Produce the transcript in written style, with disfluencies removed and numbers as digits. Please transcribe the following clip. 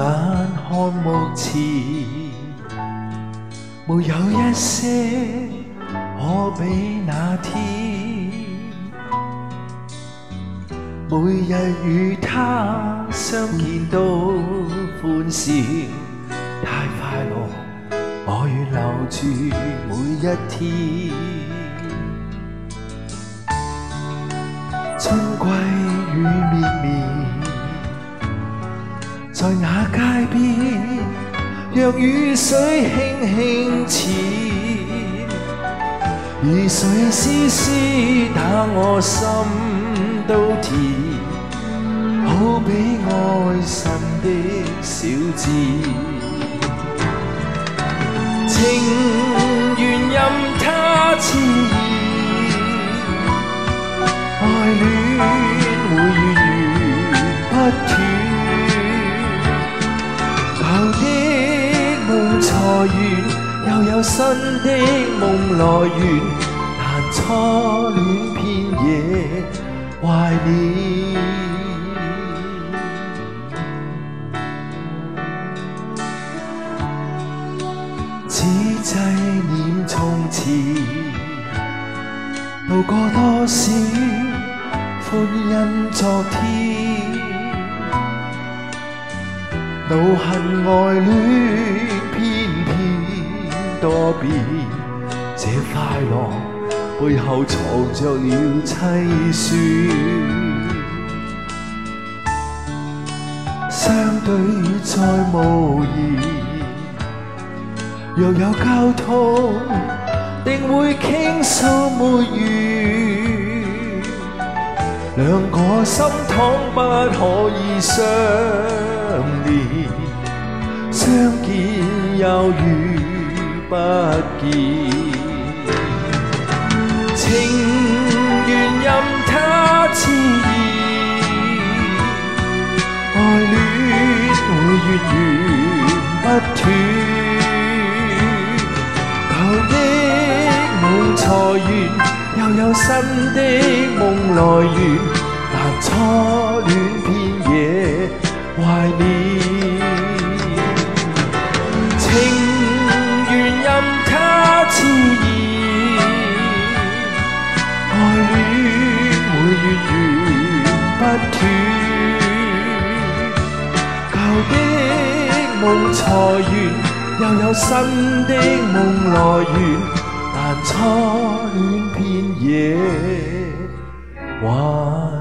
眼看目前，沒有一些可比那天。每日與他相見都歡笑，太快樂，我願留住每一天。春季雨綿綿，在那街邊，讓雨水輕輕濺，雨水絲絲打我心都甜，好比愛神的小字。情緣任它自然，愛戀會源源不斷。舊的夢裁員，又有新的夢來源，但初戀偏惹懷念。只祭念從前，渡過多少歡欣昨天。惱恨愛戀偏偏多變，這快樂背後藏着了凄酸。相對再無言，若有交通，定會傾訴沒完。兩個心痛不可以相連，相見又如不見。情緣任它自然，愛戀會源源不斷。舊的夢裁員，又有新的夢來源，但初戀偏惹懷念。情緣任它自然，愛戀會源源不斷。舊的夢裁員，又有新的夢來源，但初戀偏惹懷